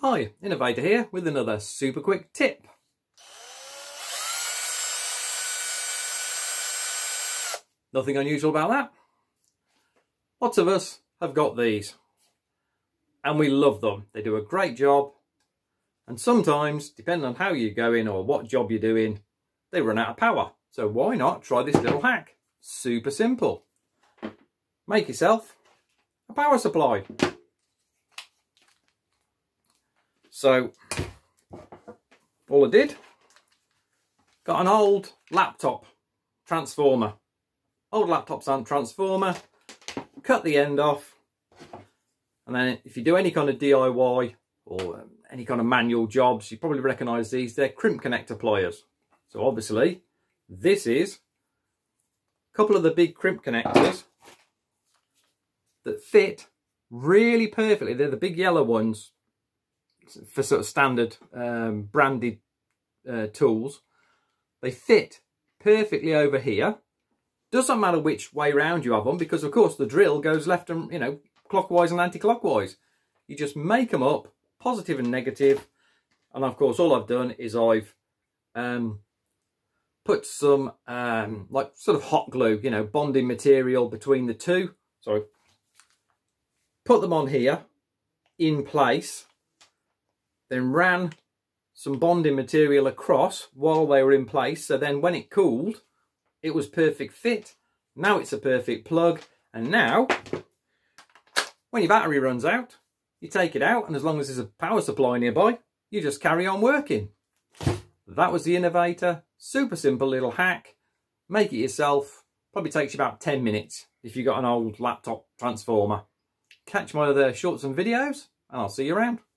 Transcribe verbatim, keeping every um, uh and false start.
Hi, Innovator here with another super quick tip. Nothing unusual about that. Lots of us have got these and we love them. They do a great job, and sometimes, depending on how you're going or what job you're doing, they run out of power. So why not try this little hack? Super simple. Make yourself a power supply. So all I did, got an old laptop transformer. Old laptop transformer, cut the end off, and then if you do any kind of D I Y or any kind of manual jobs, you probably recognise these. They're crimp connector pliers. So obviously this is a couple of the big crimp connectors that fit really perfectly. They're the big yellow ones for sort of standard um, branded uh, tools. They fit perfectly over here. Doesn't matter which way round you have them, because of course the drill goes left and, you know, clockwise and anti-clockwise. You just make them up, positive and negative. And of course all I've done is I've um, put some um, like sort of hot glue, you know, bonding material between the two. So I put them on here in place, then ran some bonding material across while they were in place. So then when it cooled, it was perfect fit. Now it's a perfect plug. And now, when your battery runs out, you take it out, and as long as there's a power supply nearby, you just carry on working. That was the Innovator. Super simple little hack. Make it yourself. Probably takes you about ten minutes if you've got an old laptop transformer. Catch my other shorts and videos, and I'll see you around.